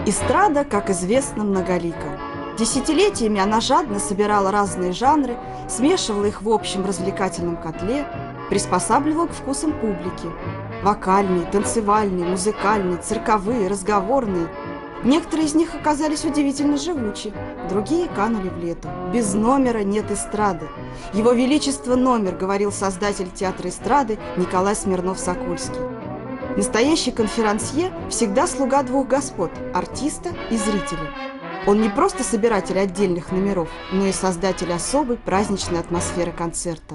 Эстрада, как известно, многолика. Десятилетиями она жадно собирала разные жанры, смешивала их в общем развлекательном котле, приспосабливала к вкусам публики. Вокальные, танцевальные, музыкальные, цирковые, разговорные. Некоторые из них оказались удивительно живучи, другие канули в лету. Без номера нет эстрады. Его величество номер, говорил создатель театра эстрады Николай Смирнов-Сокольский. Настоящий конферансье всегда слуга двух господ – артиста и зрителя. Он не просто собиратель отдельных номеров, но и создатель особой праздничной атмосферы концерта.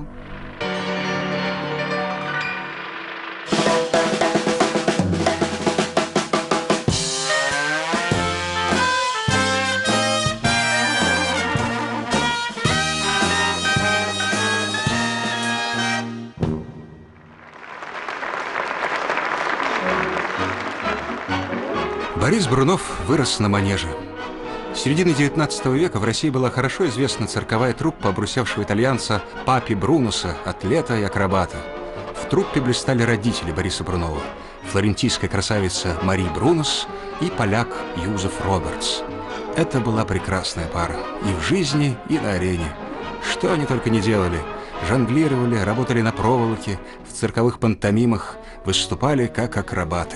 Борис Брунов вырос на манеже. С середины XIX века в России была хорошо известна цирковая труппа обрусевшего итальянца Папи Брунуса, атлета и акробата. В труппе блистали родители Бориса Брунова, флорентийская красавица Мари Брунус и поляк Юзеф Робертс. Это была прекрасная пара и в жизни, и на арене. Что они только не делали. Жонглировали, работали на проволоке, в цирковых пантомимах, выступали как акробаты.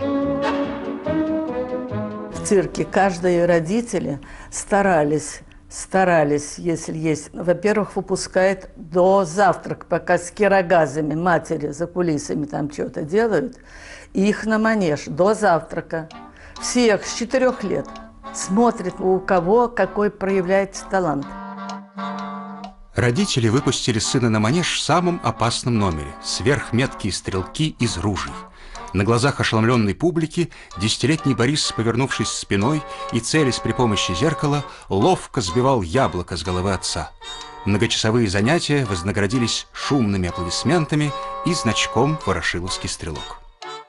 В цирке каждые родители старались, если есть, во-первых, выпускает до завтрака, пока с кирогазами матери за кулисами там что-то делают, их на манеж до завтрака. Всех с 4 лет смотрят, у кого какой проявляется талант. Родители выпустили сына на манеж в самом опасном номере – сверхметкие стрелки из ружей. На глазах ошеломленной публики 10-летний Борис, повернувшись спиной и целясь при помощи зеркала, ловко сбивал яблоко с головы отца. Многочасовые занятия вознаградились шумными аплодисментами и значком «Ворошиловский стрелок».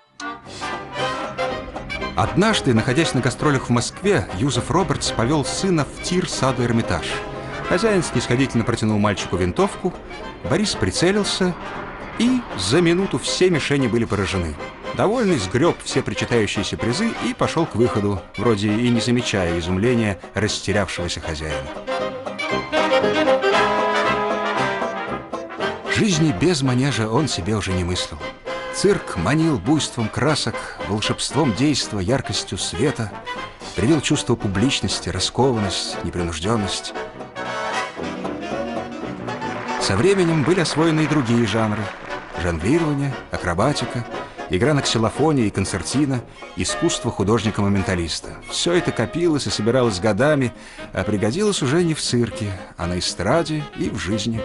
Однажды, находясь на гастролях в Москве, Юзеф Робертс повел сына в тир саду Эрмитаж. Хозяин снисходительно протянул мальчику винтовку, Борис прицелился, и за минуту все мишени были поражены. Довольный сгреб все причитающиеся призы и пошел к выходу, вроде и не замечая изумления растерявшегося хозяина. Жизни без манежа он себе уже не мыслил. Цирк манил буйством красок, волшебством действа, яркостью света, привил чувство публичности, раскованность, непринужденность. Со временем были освоены и другие жанры – жонглирование, акробатика, игра на ксилофоне и концертина, искусство художника-моменталиста. Все это копилось и собиралось годами, а пригодилось уже не в цирке, а на эстраде и в жизни.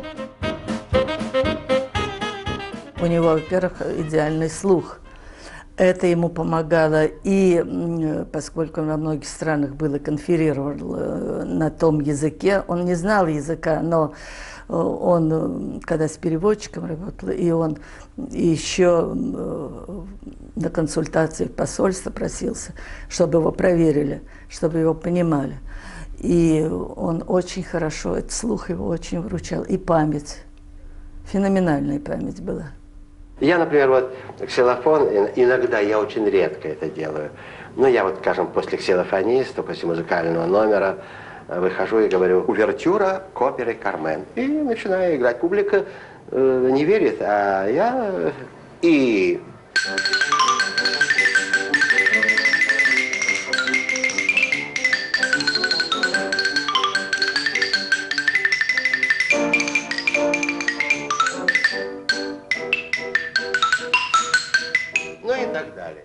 У него, во-первых, идеальный слух. Это ему помогало, и поскольку он во многих странах был и конферировал на том языке, он не знал языка, но он, когда с переводчиком работал, и он еще на консультации в посольство просился, чтобы его проверили, чтобы его понимали. И он очень хорошо, этот слух его очень выручал. И память, феноменальная память была. Я, например, вот ксилофон, иногда, я очень редко это делаю, но я вот, скажем, после ксилофониста, после музыкального номера выхожу и говорю «Увертюра к опере «Кармен». И начинаю играть. Публика не верит, а я и... Ну и так далее.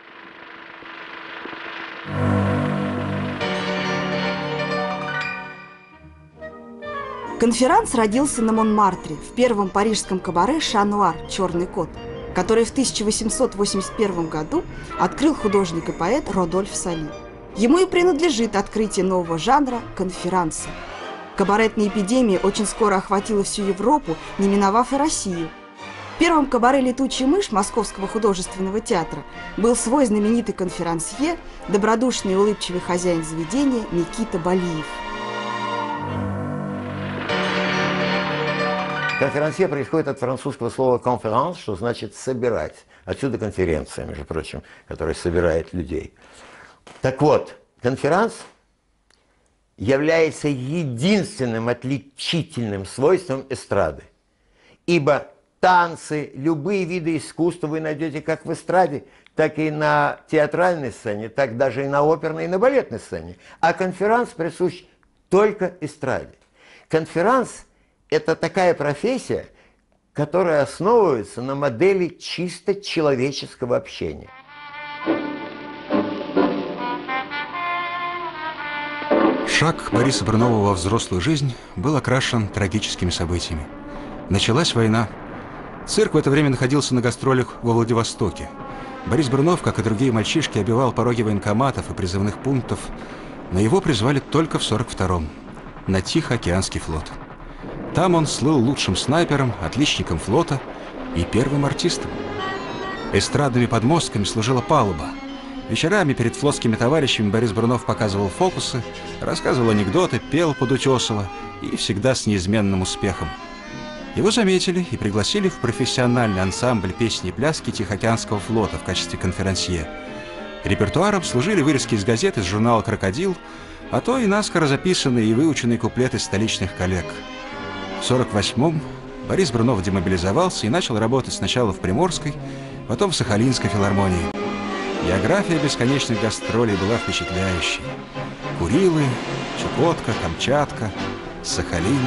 Конферанс родился на Монмартре, в первом парижском кабаре «Ша-Нуар» «Черный кот», который в 1881 году открыл художник и поэт Родольф Сали. Ему и принадлежит открытие нового жанра – конферанса. Кабаретная эпидемия очень скоро охватила всю Европу, не миновав и Россию. В первом кабаре «Летучая мышь» Московского художественного театра был свой знаменитый конферансье, добродушный и улыбчивый хозяин заведения Никита Балиев. Конферансье происходит от французского слова «конферанс», что значит «собирать». Отсюда конференция, между прочим, которая собирает людей. Так вот, конферанс является единственным отличительным свойством эстрады. Ибо танцы, любые виды искусства вы найдете как в эстраде, так и на театральной сцене, так даже и на оперной и на балетной сцене. А конферанс присущ только эстраде. Конферанс – это такая профессия, которая основывается на модели чисто человеческого общения. Шаг Бориса Брунова во взрослую жизнь был окрашен трагическими событиями. Началась война. Цирк в это время находился на гастролях во Владивостоке. Борис Брунов, как и другие мальчишки, обивал пороги военкоматов и призывных пунктов, но его призвали только в 42-м на Тихоокеанский флот. Там он слыл лучшим снайпером, отличником флота и первым артистом. Эстрадными подмостками служила палуба. Вечерами перед флотскими товарищами Борис Брунов показывал фокусы, рассказывал анекдоты, пел под Утесова и всегда с неизменным успехом. Его заметили и пригласили в профессиональный ансамбль песни и пляски Тихоокеанского флота в качестве конферансье. Репертуаром служили вырезки из газет, из журнала «Крокодил», а то и наскоро записанные и выученные куплеты столичных коллег. В 48-м Борис Брунов демобилизовался и начал работать сначала в Приморской, потом в Сахалинской филармонии. География бесконечных гастролей была впечатляющей. Курилы, Чукотка, Камчатка, Сахалин.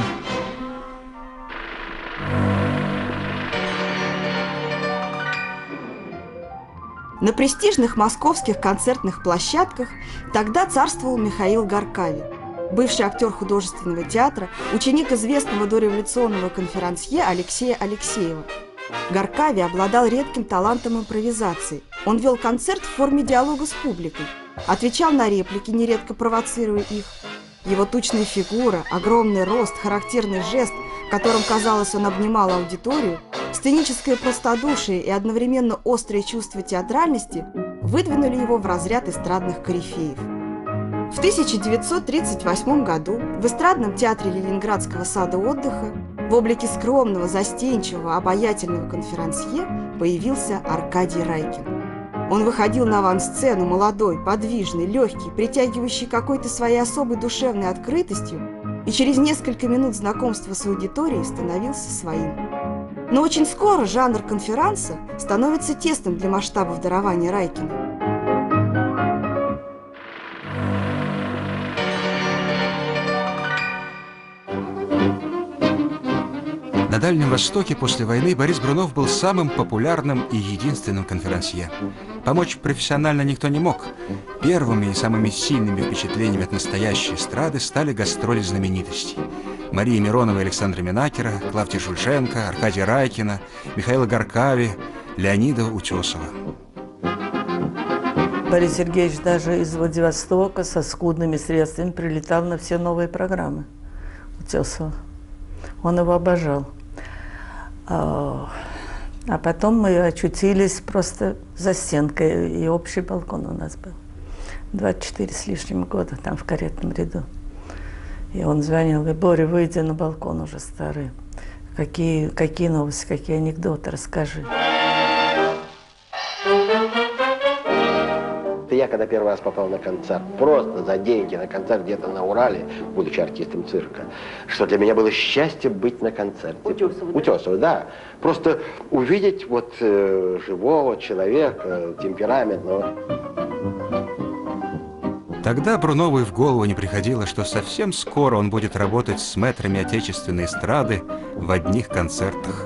На престижных московских концертных площадках тогда царствовал Михаил Гаркави, бывший актер художественного театра, ученик известного дореволюционного конферансье Алексея Алексеева. Гаркави обладал редким талантом импровизации. Он вел концерт в форме диалога с публикой, отвечал на реплики, нередко провоцируя их. Его тучная фигура, огромный рост, характерный жест, которым, казалось, он обнимал аудиторию, сценическое простодушие и одновременно острое чувство театральности выдвинули его в разряд эстрадных корифеев. В 1938 году в эстрадном театре Ленинградского сада отдыха в облике скромного, застенчивого, обаятельного конферансье появился Аркадий Райкин. Он выходил на авансцену молодой, подвижный, легкий, притягивающий какой-то своей особой душевной открытостью, и через несколько минут знакомства с аудиторией становился своим. Но очень скоро жанр конферанса становится тесным для масштабов дарования Райкина. На Дальнем Востоке после войны Борис Брунов был самым популярным и единственным конферансье. Помочь профессионально никто не мог. Первыми и самыми сильными впечатлениями от настоящей эстрады стали гастроли знаменитостей. Марии Мироновой, Александра Минакера, Клавдия Шульженко, Аркадия Райкина, Михаила Гаркави, Леонида Утесова. Борис Сергеевич даже из Владивостока со скудными средствами прилетал на все новые программы Утесова. Он его обожал. А потом мы очутились просто за стенкой, и общий балкон у нас был. 24 с лишним года там в каретном ряду. И он звонил, говорит: Боря, выйди на балкон, уже старый. Какие новости, какие анекдоты, расскажи. Я когда первый раз попал на концерт, просто за деньги на концерт где-то на Урале, будучи артистом цирка, что для меня было счастье быть на концерте. Утесова, да. Просто увидеть вот живого человека, темпераментного. Тогда Брунову и в голову не приходило, что совсем скоро он будет работать с мэтрами отечественной эстрады в одних концертах.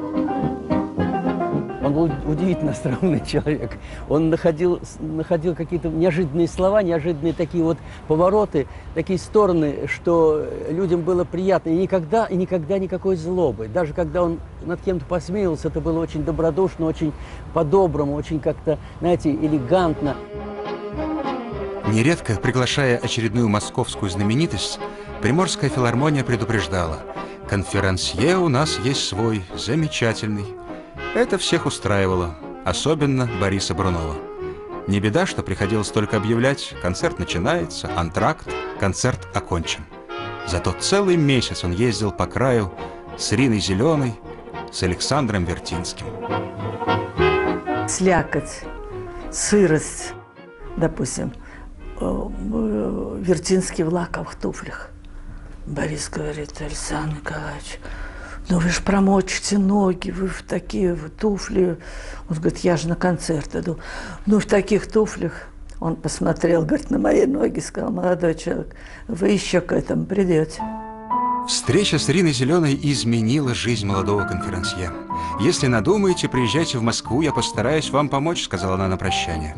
Он был удивительно остроумный человек. Он находил какие-то неожиданные слова, неожиданные такие вот повороты, такие стороны, что людям было приятно. И никогда никакой злобы. Даже когда он над кем-то посмеялся, это было очень добродушно, очень по-доброму, очень как-то, знаете, элегантно. Нередко, приглашая очередную московскую знаменитость, Приморская филармония предупреждала: конферансье у нас есть свой, замечательный. Это всех устраивало, особенно Бориса Брунова. Не беда, что приходилось только объявлять: концерт начинается, антракт, концерт окончен. Зато целый месяц он ездил по краю с Риной Зеленой, с Александром Вертинским. Слякоть, сырость, допустим, Вертинский в лаковых туфлях. Борис говорит: Александр Николаевич, ну вы же промочите ноги, вы в такие туфли. Он говорит: я же на концерт иду. Ну в таких туфлях. Он посмотрел, говорит, на мои ноги, сказал: молодой человек, вы еще к этому придете. Встреча с Риной Зеленой изменила жизнь молодого конферансье. «Если надумаете, приезжайте в Москву, я постараюсь вам помочь», — сказала она на прощание.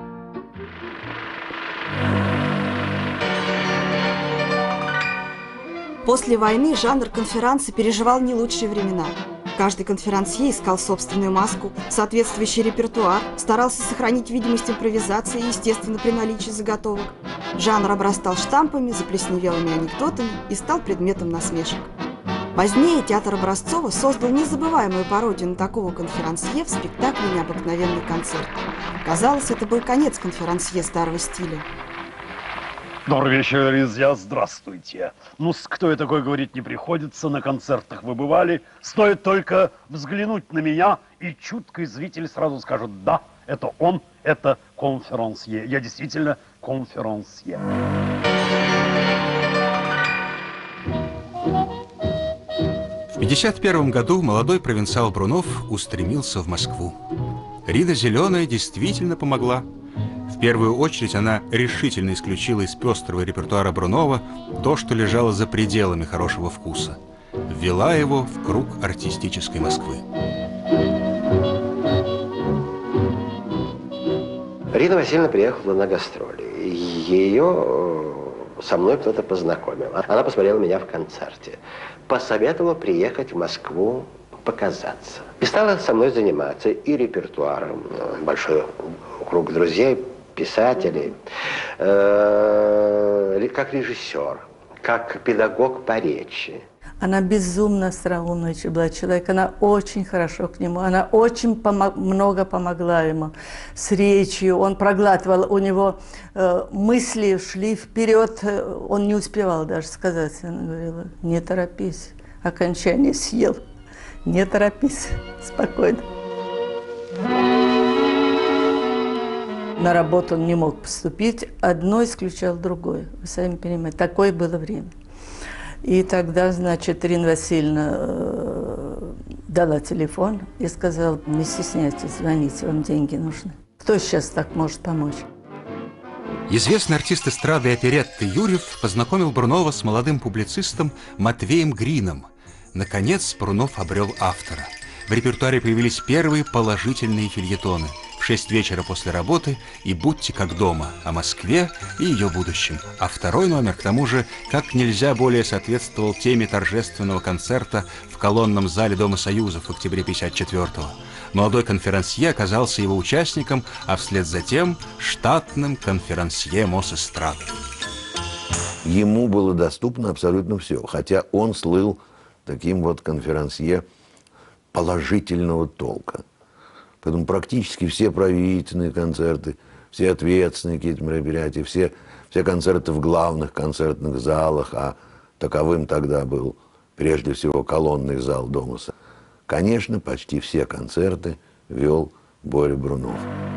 После войны жанр конферанса переживал не лучшие времена. Каждый конферансье искал собственную маску, соответствующий репертуар, старался сохранить видимость импровизации, естественно, при наличии заготовок. Жанр обрастал штампами, заплесневелыми анекдотами и стал предметом насмешек. Позднее театр Образцова создал незабываемую пародию на такого конферансье в спектакле «Необыкновенный концерт». Казалось, это был конец конферансье старого стиля. Добрый вечер, друзья, здравствуйте. Ну, кто я такой, говорить не приходится, на концертах вы бывали. Стоит только взглянуть на меня, и чуткий зритель сразу скажет: да, это он, это конферансье. Я действительно конферансье. В 1951 году молодой провинциал Брунов устремился в Москву. Рина Зеленая действительно помогла. В первую очередь она решительно исключила из пестрого репертуара Брунова то, что лежало за пределами хорошего вкуса. Ввела его в круг артистической Москвы. Рина Васильевна приехала на гастроли. Ее со мной кто-то познакомил. Она посмотрела меня в концерте. Посоветовала приехать в Москву показаться. И стала со мной заниматься и репертуаром. Большой круг друзей, писателей, как режиссер, как педагог по речи. Она безумно остроумный была человек, она очень хорошо к нему, она очень много помогла ему с речью, он проглатывал, у него мысли шли вперед, он не успевал даже сказать. Она говорила: не торопись, окончание съел, не торопись, спокойно. На работу он не мог поступить, одно исключал другое. Вы сами понимаете, такое было время. И тогда, значит, Рина Васильевна дала телефон и сказала: не стесняйтесь, звоните, вам деньги нужны. Кто сейчас так может помочь? Известный артист эстрады и оперетты Юрьев познакомил Брунова с молодым публицистом Матвеем Грином. Наконец Брунов обрел автора. В репертуаре появились первые положительные фельетоны: «В 6 вечера после работы» и «Будьте как дома», о Москве и ее будущем. А второй номер, к тому же, как нельзя более соответствовал теме торжественного концерта в колонном зале Дома Союзов в октябре 1954-го. Молодой конферансье оказался его участником, а вслед за тем штатным конферансье Мосэстрады. Ему было доступно абсолютно все, хотя он слыл таким вот конферансье положительного толка. Поэтому практически все правительственные концерты, все ответственные какие-то мероприятия, все концерты в главных концертных залах, а таковым тогда был прежде всего колонный зал Дома. Конечно, почти все концерты вел Боря Брунов.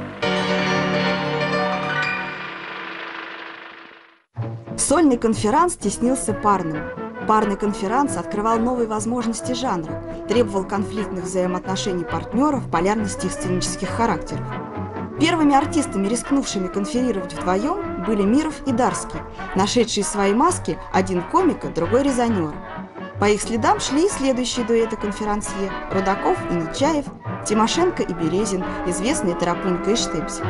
Сольный конферанс теснился парным. Парный конферанс открывал новые возможности жанра, требовал конфликтных взаимоотношений партнеров, полярности их сценических характеров. Первыми артистами, рискнувшими конферировать вдвоем, были Миров и Дарский, нашедшие свои маски, один комика, другой резонер. По их следам шли и следующие дуэты конферансье: Рудаков и Нечаев, Тимошенко и Березин, известные Тарапунька и Штепсель.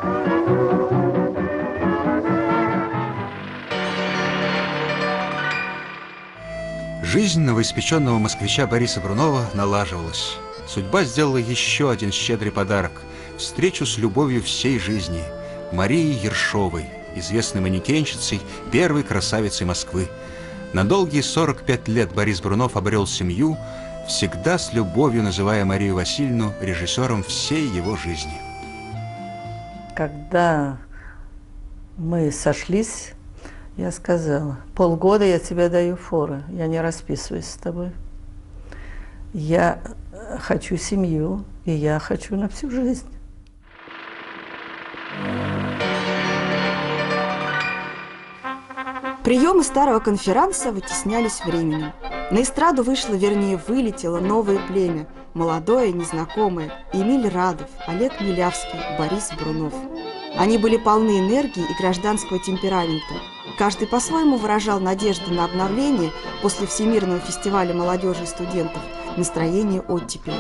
Жизнь новоиспеченного москвича Бориса Брунова налаживалась. Судьба сделала еще один щедрый подарок – встречу с любовью всей жизни – Марией Ершовой, известной манекенщицей, первой красавицей Москвы. На долгие 45 лет Борис Брунов обрел семью, всегда с любовью называя Марию Васильевну режиссером всей его жизни. Когда мы сошлись, я сказала: полгода я тебе даю форы, я не расписываюсь с тобой. Я хочу семью, и я хочу на всю жизнь. Приемы старого конферанса вытеснялись временем. На эстраду вышло, вернее, вылетело новое племя. Молодое, незнакомое. Эмиль Радов, Олег Милявский, Борис Брунов. Они были полны энергии и гражданского темперамента. Каждый по-своему выражал надежды на обновление после Всемирного фестиваля молодежи и студентов, настроение оттепели.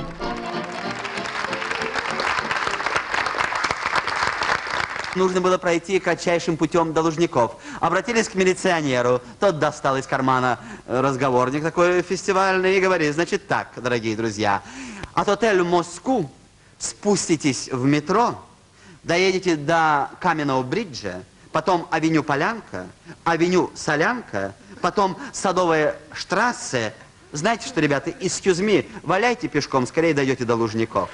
Нужно было пройти кратчайшим путем до Лужников. Обратились к милиционеру. Тот достал из кармана разговорник такой фестивальный и говорит: значит так, дорогие друзья, от отеля Москву спуститесь в метро, доедете до Каменного бриджа, потом авеню Полянка, авеню Солянка, потом Садовая штрассе. Знаете что, ребята, excuse me, валяйте пешком, скорее дойдете до Лужников.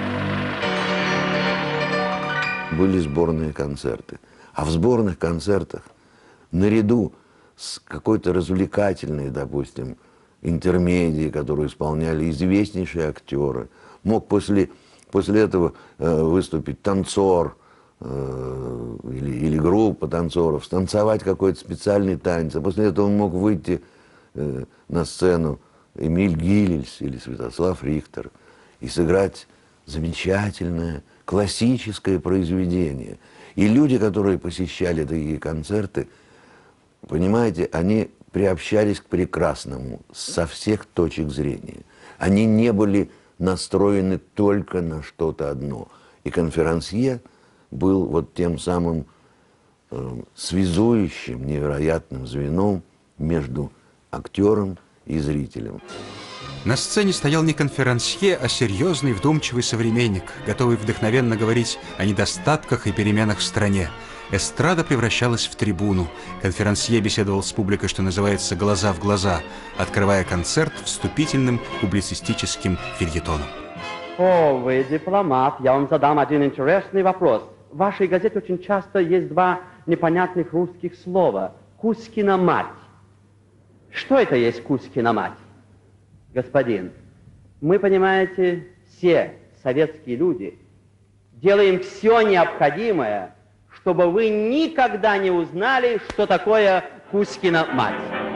Были сборные концерты. А в сборных концертах, наряду с какой-то развлекательной, допустим, интермедией, которую исполняли известнейшие актеры, мог после этого выступить танцор или группа танцоров, станцевать какой-то специальный танец. А после этого он мог выйти на сцену Эмиль Гилельс или Святослав Рихтер и сыграть замечательное классическое произведение. И люди, которые посещали такие концерты, понимаете, они приобщались к прекрасному со всех точек зрения. Они не были настроены только на что-то одно. И конферансье был вот тем самым связующим, невероятным звеном между актером и зрителем. На сцене стоял не конферансье, а серьезный, вдумчивый современник, готовый вдохновенно говорить о недостатках и переменах в стране. Эстрада превращалась в трибуну. Конферансье беседовал с публикой, что называется, глаза в глаза, открывая концерт вступительным публицистическим фельетоном. О, вы дипломат. Я вам задам один интересный вопрос. В вашей газете очень часто есть два непонятных русских слова. Кузькина мать. Что это есть Кузькина мать? Господин, мы, понимаете, все советские люди делаем все необходимое, чтобы вы никогда не узнали, что такое Кузькина мать.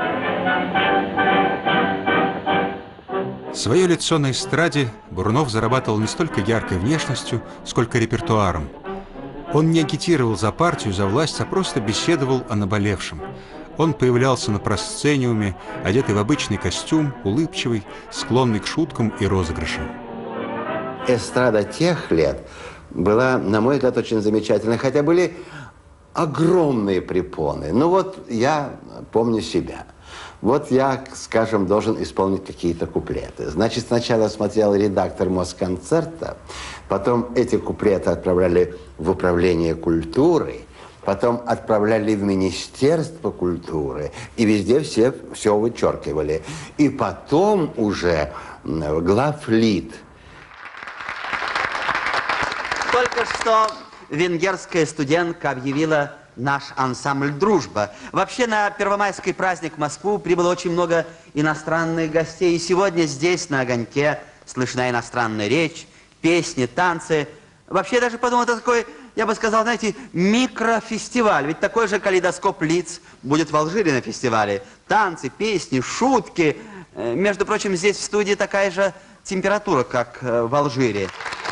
Свое лицо на эстраде Брунов зарабатывал не столько яркой внешностью, сколько репертуаром. Он не агитировал за партию, за власть, а просто беседовал о наболевшем. Он появлялся на просцениуме, одетый в обычный костюм, улыбчивый, склонный к шуткам и розыгрышам. Эстрада тех лет была, на мой взгляд, очень замечательной, хотя были огромные препоны. Ну вот я помню себя. Вот я, скажем, должен исполнить какие-то куплеты. Значит, сначала смотрел редактор Москонцерта, потом эти куплеты отправляли в управление культуры, потом отправляли в Министерство культуры, и везде все вычеркивали. И потом уже главлит. Только что венгерская студентка объявила наш ансамбль «Дружба». Вообще на первомайский праздник в Москву прибыло очень много иностранных гостей. И сегодня здесь, на огоньке, слышна иностранная речь, песни, танцы. Вообще даже подумал, это такой, я бы сказал, знаете, микрофестиваль. Ведь такой же калейдоскоп лиц будет в Алжире на фестивале. Танцы, песни, шутки. Между прочим, здесь в студии такая же температура, как в Алжире.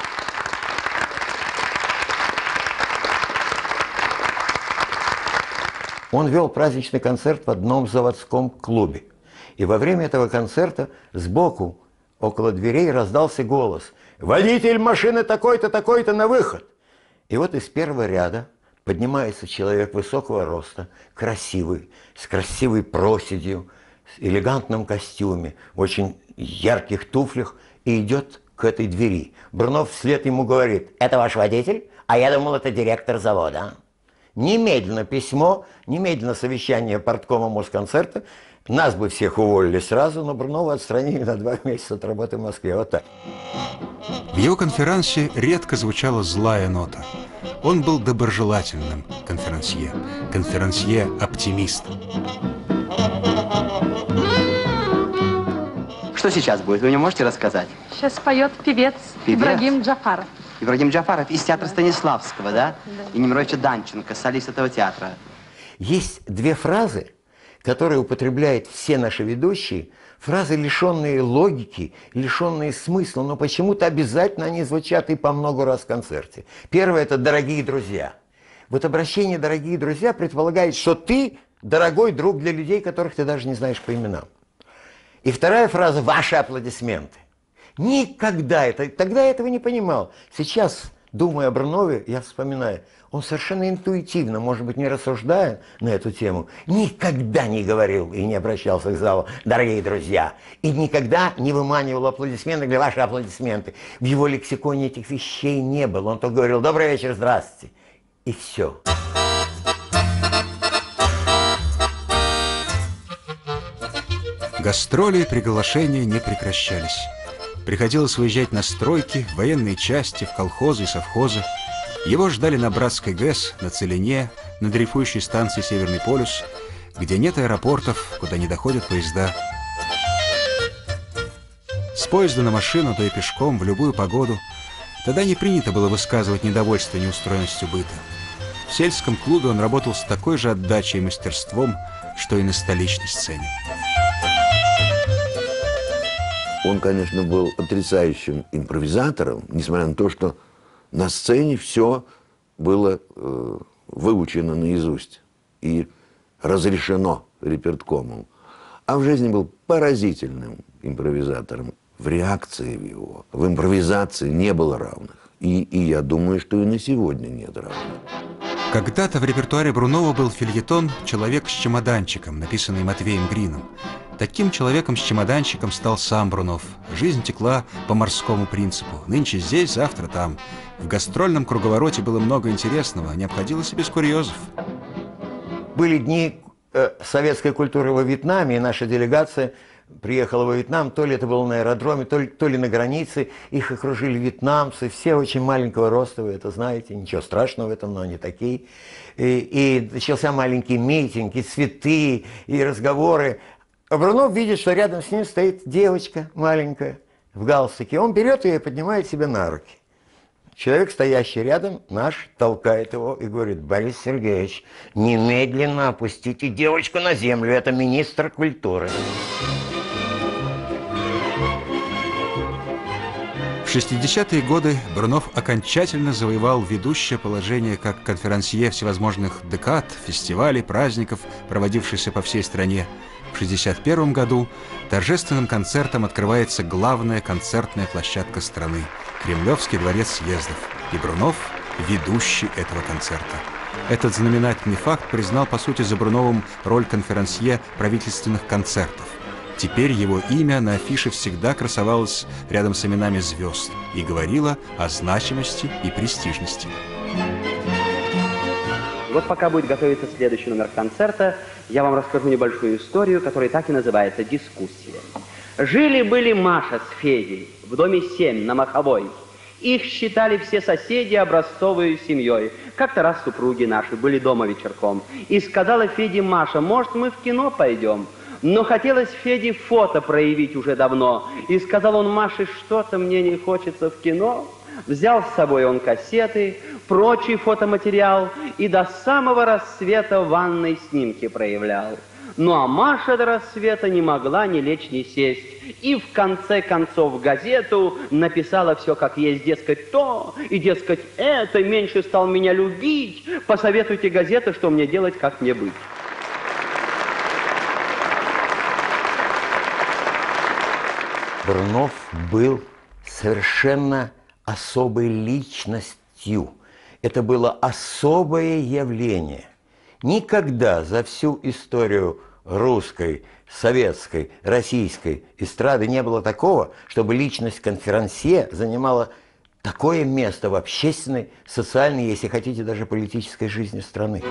Он вел праздничный концерт в одном заводском клубе. И во время этого концерта сбоку, около дверей, раздался голос: «Водитель машины такой-то, такой-то на выход!» И вот из первого ряда поднимается человек высокого роста, красивый, с красивой проседью, в элегантном костюме, в очень ярких туфлях, и идет к этой двери. Брунов вслед ему говорит: «Это ваш водитель? А я думал, это директор завода». Немедленно письмо, немедленно совещание парткома Москонцерта. Нас бы всех уволили сразу, но Брунова отстранили на 2 месяца от работы в Москве. Вот так. В его конферансе редко звучала злая нота. Он был доброжелательным конферансье, конферансье-оптимист. Что сейчас будет? Вы мне можете рассказать? Сейчас поет певец Ибрагим Джафаров. Ибрагим Джафаров из театра Станиславского, да? И Немировича Данченко, солист этого театра. Есть 2 фразы, которые употребляют все наши ведущие, фразы, лишенные логики, лишенные смысла, но почему-то обязательно они звучат и по много раз в концерте. Первое – это «дорогие друзья». Вот обращение «дорогие друзья» предполагает, что ты дорогой друг для людей, которых ты даже не знаешь по именам. И вторая фраза – «ваши аплодисменты». Никогда тогда я этого не понимал. Сейчас, думая о Брунове, я вспоминаю, он совершенно интуитивно, может быть, не рассуждая на эту тему, никогда не говорил и не обращался к залу «дорогие друзья», и никогда не выманивал аплодисменты для «ваши аплодисменты». В его лексиконе этих вещей не было. Он только говорил «добрый вечер, здравствуйте», и все. Гастроли и приглашения не прекращались. Приходилось выезжать на стройки, в военные части, в колхозы и совхозы. Его ждали на Братской ГЭС, на Целине, на дрейфующей станции «Северный полюс», где нет аэропортов, куда не доходят поезда. С поезда на машину, да и пешком, в любую погоду. Тогда не принято было высказывать недовольство неустроенностью быта. В сельском клубе он работал с такой же отдачей и мастерством, что и на столичной сцене. Он, конечно, был потрясающим импровизатором, несмотря на то, что на сцене все было выучено наизусть и разрешено реперткомом. А в жизни был поразительным импровизатором. В реакции его, в импровизации не было равных. И я думаю, что и на сегодня нет равных. Когда-то в репертуаре Брунова был фельетон «Человек с чемоданчиком», написанный Матвеем Грином. Таким человеком с чемоданчиком стал сам Брунов. Жизнь текла по морскому принципу. Нынче здесь, завтра там. В гастрольном круговороте было много интересного, не обходилось и без курьезов. Были дни советской культуры во Вьетнаме, и наша делегация приехала во Вьетнам, то ли это было на аэродроме, то ли на границе. Их окружили вьетнамцы, все очень маленького роста, вы это знаете, ничего страшного в этом, но они такие. И начался маленький митинг, и цветы, и разговоры. А Брунов видит, что рядом с ним стоит девочка маленькая в галстуке. Он берет ее и поднимает себе на руки. Человек, стоящий рядом, наш, толкает его и говорит: Борис Сергеевич, немедленно опустите девочку на землю, это министр культуры. В 60-е годы Брунов окончательно завоевал ведущее положение как конферансье всевозможных декад, фестивалей, праздников, проводившихся по всей стране. В 1961 году торжественным концертом открывается главная концертная площадка страны – Кремлевский дворец съездов. И Брунов – ведущий этого концерта. Этот знаменательный факт признал, по сути, за Бруновым роль конферансье правительственных концертов. Теперь его имя на афише всегда красовалось рядом с именами звезд и говорило о значимости и престижности. Вот пока будет готовиться следующий номер концерта, я вам расскажу небольшую историю, которая так и называется «Дискуссия». Жили-были Маша с Федей в доме 7 на Маховой. Их считали все соседи образцовой семьей. Как-то раз супруги наши были дома вечерком. И сказала Феде Маша: может, мы в кино пойдем? Но хотелось Феде фото проявить уже давно. И сказал он Маше: что-то мне не хочется в кино. Взял с собой он кассеты, прочий фотоматериал и до самого рассвета в ванной снимки проявлял. Ну а Маша до рассвета не могла ни лечь, ни сесть. И в конце концов в газету написала все как есть, дескать, то, и дескать, это, меньше стал меня любить. Посоветуйте газеты, что мне делать, как мне быть. Брунов был совершенно особой личностью. Это было особое явление. Никогда за всю историю русской, советской, российской эстрады не было такого, чтобы личность конферансье занимала такое место в общественной, социальной, если хотите, даже политической жизни страны.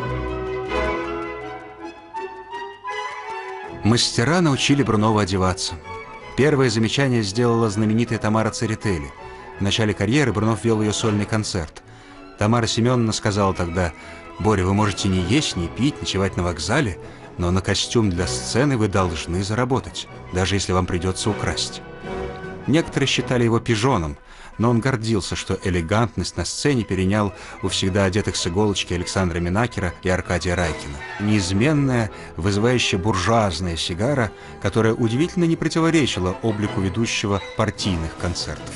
Мастера научили Брунова одеваться. Первое замечание сделала знаменитая Тамара Церетели. В начале карьеры Брунов вел ее сольный концерт. Тамара Семеновна сказала тогда: «Боря, вы можете не есть, не пить, ночевать на вокзале, но на костюм для сцены вы должны заработать, даже если вам придется украсть». Некоторые считали его пижоном, но он гордился, что элегантность на сцене перенял у всегда одетых с иголочки Александра Минакера и Аркадия Райкина. Неизменная, вызывающая буржуазная сигара, которая удивительно не противоречила облику ведущего партийных концертов.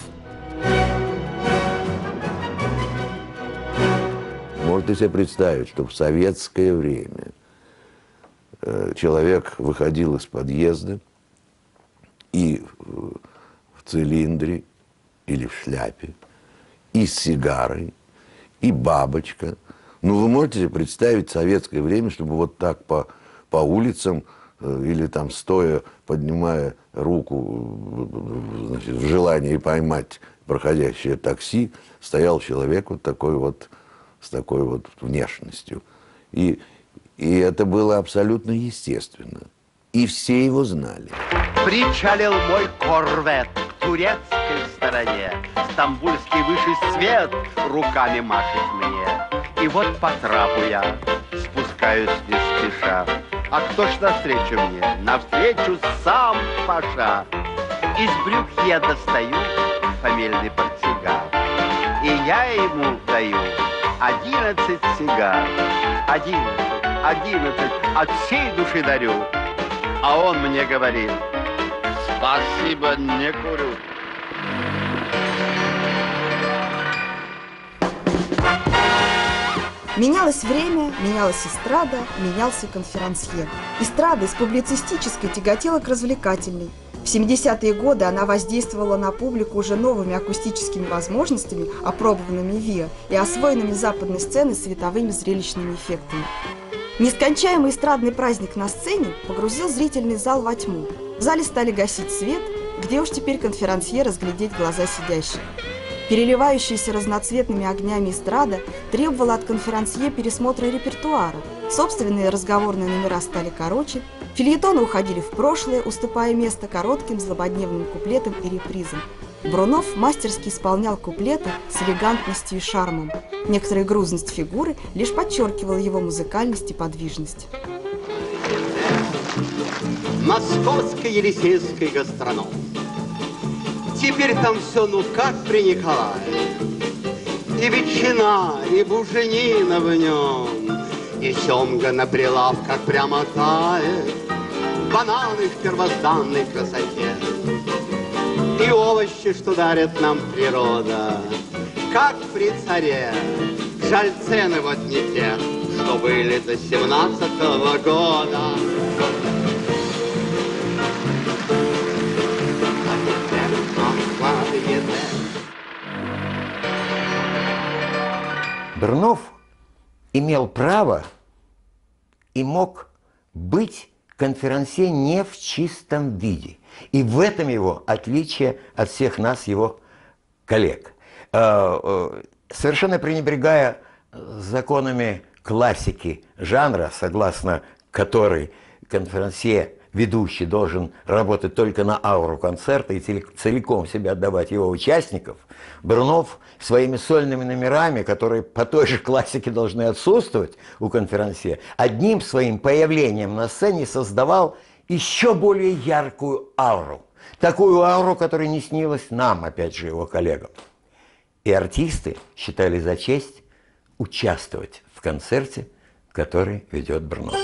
Можете себе представить, что в советское время человек выходил из подъезда и в цилиндре или в шляпе, и с сигарой, и бабочка. Ну, вы можете себе представить советское время, чтобы вот так по улицам или там стоя, поднимая руку, значит, в желании поймать проходящее такси, стоял человек вот такой вот, с такой вот внешностью. И это было абсолютно естественно. И все его знали. Причалил мой корвет к турецкой стороне. Стамбульский высший свет руками машет мне. И вот по трапу я спускаюсь не спеша. А кто ж навстречу мне? Навстречу сам Паша. Из брюк я достаю фамильный портсигар. И я ему даю 11 сигар. 11 от всей души дарю. А он мне говорит: спасибо, не курю. Менялось время, менялась эстрада, менялся конферансье. Эстрада из публицистической тяготела к развлекательной. В 70-е годы она воздействовала на публику уже новыми акустическими возможностями, опробованными ВИА и освоенными западной сценой световыми зрелищными эффектами. Нескончаемый эстрадный праздник на сцене погрузил зрительный зал во тьму. В зале стали гасить свет, где уж теперь конферансье разглядеть глаза сидящих. Переливающаяся разноцветными огнями эстрада требовала от конферансье пересмотра репертуара. Собственные разговорные номера стали короче, фельетоны уходили в прошлое, уступая место коротким злободневным куплетам и репризам. Брунов мастерски исполнял куплеты с элегантностью и шармом. Некоторая грузность фигуры лишь подчеркивала его музыкальность и подвижность. Московский Елисейский гастроном. Теперь там все, ну как при Николае. И ветчина, и буженина в нем, и семга на прилавках прямо тает, бананы в первозданной красоте, и овощи, что дарит нам природа, как при царе. Жаль, цены вот не те, что были до 17-го года. Брунов имел право и мог быть конферансье не в чистом виде. И в этом его отличие от всех нас, его коллег. Совершенно пренебрегая законами классики жанра, согласно которой конферансье ведущий должен работать только на ауру концерта и целиком себя отдавать его участников, Брунов своими сольными номерами, которые по той же классике должны отсутствовать у конферансье, одним своим появлением на сцене создавал еще более яркую ауру. Такую ауру, которая не снилась нам, опять же, его коллегам. И артисты считали за честь участвовать в концерте, который ведет Брунов.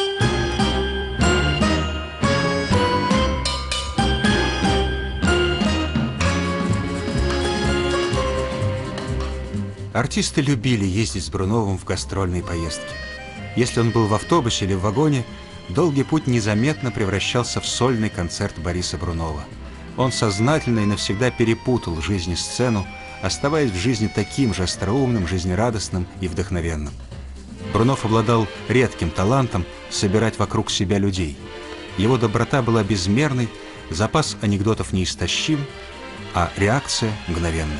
Артисты любили ездить с Бруновым в гастрольные поездки. Если он был в автобусе или в вагоне, долгий путь незаметно превращался в сольный концерт Бориса Брунова. Он сознательно и навсегда перепутал жизнь и сцену, оставаясь в жизни таким же остроумным, жизнерадостным и вдохновенным. Брунов обладал редким талантом собирать вокруг себя людей. Его доброта была безмерной, запас анекдотов неистощим, а реакция мгновенной.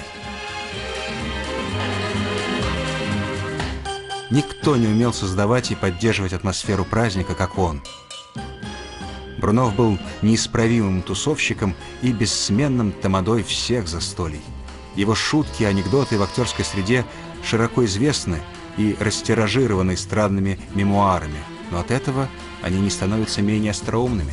Никто не умел создавать и поддерживать атмосферу праздника, как он. Брунов был неисправимым тусовщиком и бессменным тамадой всех застолий. Его шутки и анекдоты в актерской среде широко известны и растиражированы эстрадными мемуарами, но от этого они не становятся менее остроумными.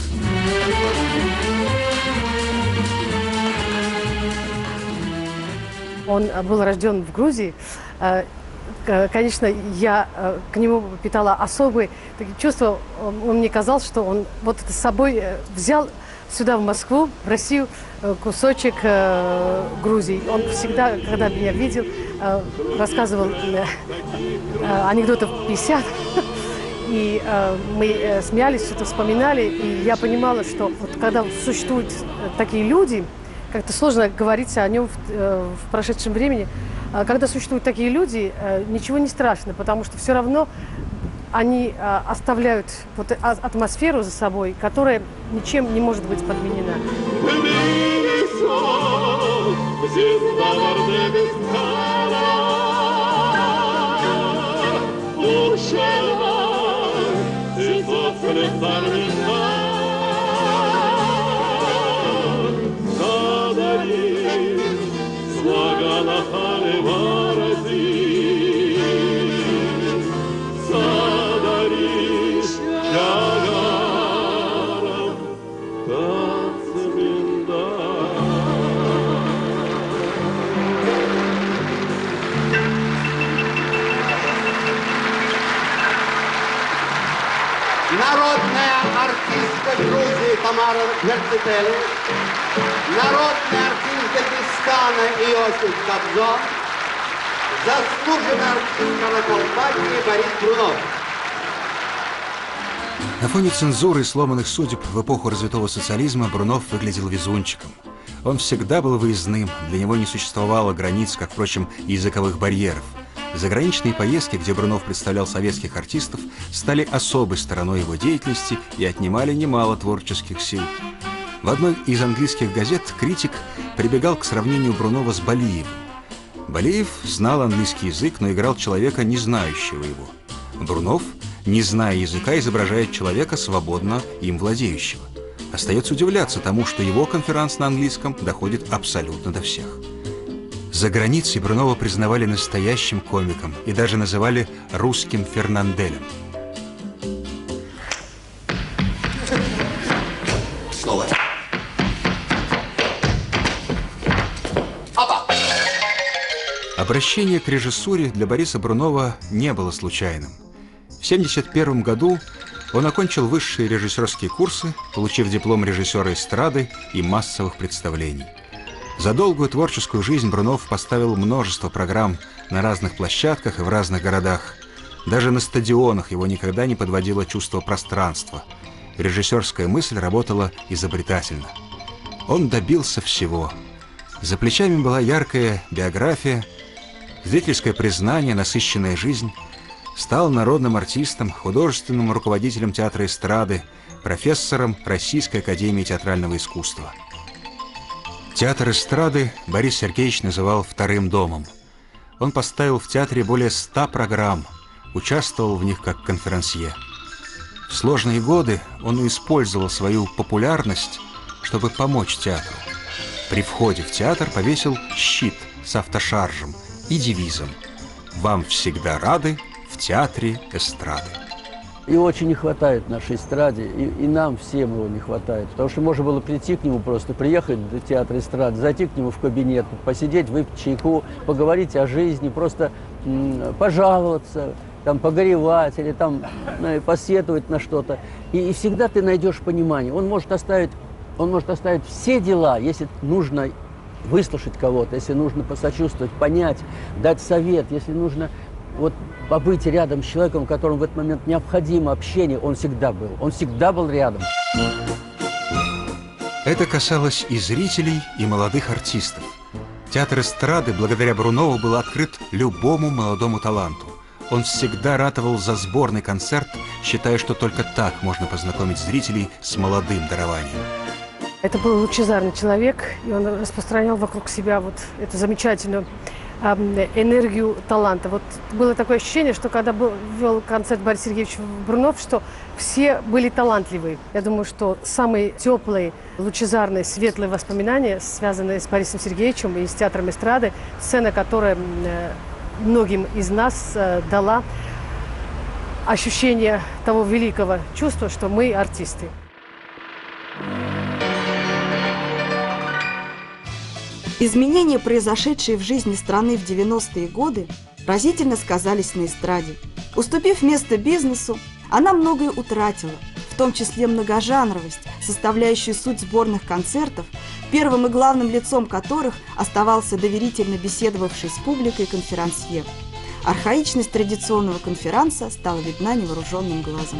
Он был рожден в Грузии. Конечно, я к нему питала особые такие чувства. Он мне казалось, что он вот это с собой взял сюда, в Москву, в Россию, кусочек Грузии. Он всегда, когда меня видел, рассказывал анекдотов 50. И мы смеялись, что-то вспоминали. И я понимала, что вот когда существуют такие люди, как-то сложно говорить о нем в прошедшем времени. Когда существуют такие люди, ничего не страшно, потому что все равно они оставляют вот атмосферу за собой, которая ничем не может быть подменена. Народная артистка Грузии Тамара Мерцители, народный артист Дагестана Иосиф Кобзон, заслуженный артист Каракалпакии Борис Брунов. На фоне цензуры и сломанных судеб в эпоху развитого социализма Брунов выглядел везунчиком. Он всегда был выездным, для него не существовало границ, как, впрочем, и языковых барьеров. Заграничные поездки, где Брунов представлял советских артистов, стали особой стороной его деятельности и отнимали немало творческих сил. В одной из английских газет критик прибегал к сравнению Брунова с Балиевым. Балиев знал английский язык, но играл человека, не знающего его. Брунов, не зная языка, изображает человека, свободно им владеющего. Остается удивляться тому, что его конферанс на английском доходит абсолютно до всех. За границей Брунова признавали настоящим комиком и даже называли русским Фернанделем. Снова. Обращение к режиссуре для Бориса Брунова не было случайным. В 1971 году он окончил высшие режиссерские курсы, получив диплом режиссера эстрады и массовых представлений. За долгую творческую жизнь Брунов поставил множество программ на разных площадках и в разных городах. Даже на стадионах его никогда не подводило чувство пространства. Режиссерская мысль работала изобретательно. Он добился всего. За плечами была яркая биография, зрительское признание, насыщенная жизнь. Стал народным артистом, художественным руководителем театра эстрады, профессором Российской академии театрального искусства. Театр эстрады Борис Сергеевич называл вторым домом. Он поставил в театре более 100 программ, участвовал в них как конферансье. В сложные годы он использовал свою популярность, чтобы помочь театру. При входе в театр повесил щит с автошаржем и девизом «Вам всегда рады в театре эстрады». И очень не хватает нашей эстраде, и нам всем его не хватает. Потому что можно было прийти к нему просто, приехать до театра эстрады, зайти к нему в кабинет, посидеть, выпить чайку, поговорить о жизни, просто пожаловаться, там, погоревать или там посетовать на что-то. И всегда ты найдешь понимание. Он может оставить все дела, если нужно выслушать кого-то, если нужно посочувствовать, понять, дать совет, если нужно вот побыть рядом с человеком, которому в этот момент необходимо общение, он всегда был рядом. Это касалось и зрителей, и молодых артистов. Театр эстрады благодаря Брунову был открыт любому молодому таланту. Он всегда ратовал за сборный концерт, считая, что только так можно познакомить зрителей с молодым дарованием. Это был лучезарный человек, и он распространял вокруг себя вот эту замечательную энергию таланта. Вот было такое ощущение, что когда вел концерт Борис Сергеевич Брунов, что все были талантливые. Я думаю, что самые теплые, лучезарные, светлые воспоминания, связанные с Борисом Сергеевичем и с театром эстрады, сцена, которая многим из нас дала ощущение того великого чувства, что мы артисты. Изменения, произошедшие в жизни страны в 90-е годы, разительно сказались на эстраде. Уступив место бизнесу, она многое утратила, в том числе многожанровость, составляющую суть сборных концертов, первым и главным лицом которых оставался доверительно беседовавший с публикой конферансье. Архаичность традиционного конферанса стала видна невооруженным глазом.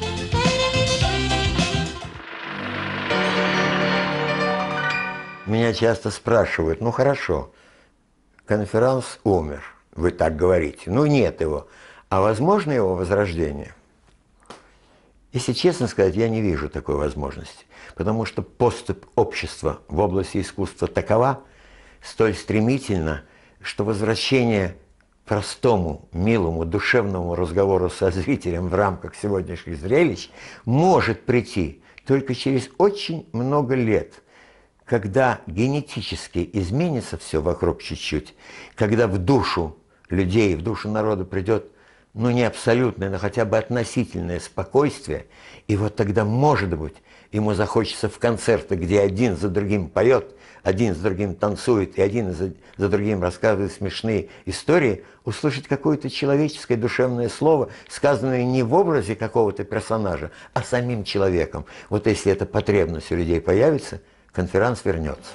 Меня часто спрашивают, ну хорошо, конферанс умер, вы так говорите, ну нет его, а возможно его возрождение? Если честно сказать, я не вижу такой возможности, потому что поступь общества в области искусства такова, столь стремительна, что возвращение к простому, милому, душевному разговору со зрителем в рамках сегодняшних зрелищ может прийти только через очень много лет, когда генетически изменится все вокруг чуть-чуть, когда в душу людей, в душу народа придет, ну не абсолютное, но хотя бы относительное спокойствие, и вот тогда, может быть, ему захочется в концерты, где один за другим поет, один за другим танцует, и один за другим рассказывает смешные истории, услышать какое-то человеческое душевное слово, сказанное не в образе какого-то персонажа, а самим человеком. Вот если эта потребность у людей появится, конферанс вернется.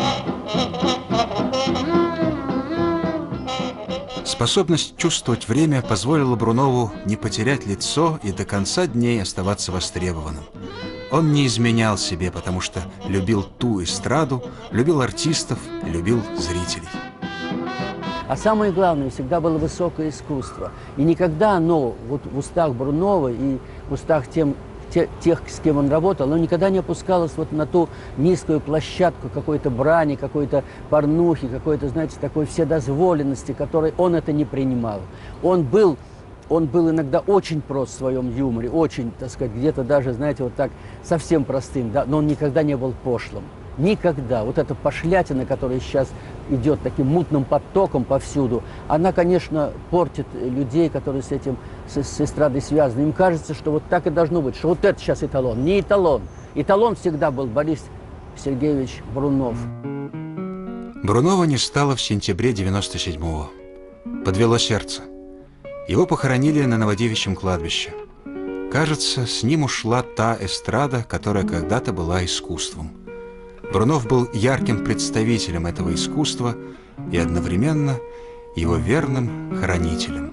Способность чувствовать время позволила Брунову не потерять лицо и до конца дней оставаться востребованным. Он не изменял себе, потому что любил ту эстраду, любил артистов, любил зрителей. А самое главное, всегда было высокое искусство. И никогда оно вот в устах Брунова и в устах тех, с кем он работал, оно никогда не опускалось вот на ту низкую площадку какой-то брани, какой-то порнухи, какой-то, знаете, такой вседозволенности, которой он это не принимал. Он был иногда очень прост в своем юморе, очень, так сказать, где-то даже, знаете, вот так совсем простым, да, но он никогда не был пошлым. Никогда. Вот эта пошлятина, которая сейчас идет таким мутным потоком повсюду, она, конечно, портит людей, которые с этим, с эстрадой связаны. Им кажется, что вот так и должно быть, что вот это сейчас эталон. Не эталон. Эталон всегда был Борис Сергеевич Брунов. Брунова не стало в сентябре 97-го. Подвело сердце. Его похоронили на Новодевичьем кладбище. Кажется, с ним ушла та эстрада, которая когда-то была искусством. Брунов был ярким представителем этого искусства и одновременно его верным хранителем.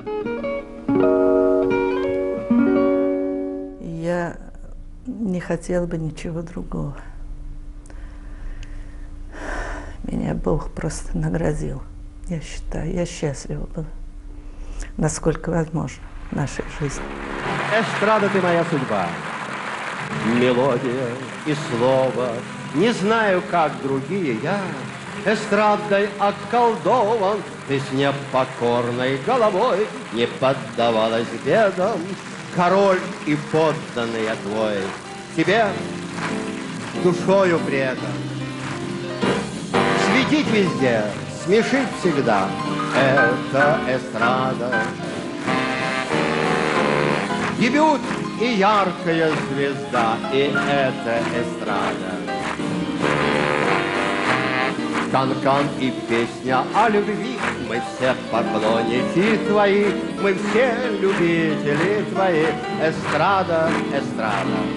Я не хотела бы ничего другого. Меня Бог просто наградил. Я считаю, я счастлива была, насколько возможно в нашей жизни. Эстрада, ты моя судьба, мелодия и слово. Не знаю, как другие, я эстрадой околдован. Ты с непокорной головой не поддавалась бедам. Король и подданный я твой, тебе душою предан. Светить везде, смешить всегда, это эстрада. Дебют и яркая звезда, и это эстрада. Кан-кан и песня о любви, мы все поклонники твои, мы все любители твои. Эстрада, эстрада.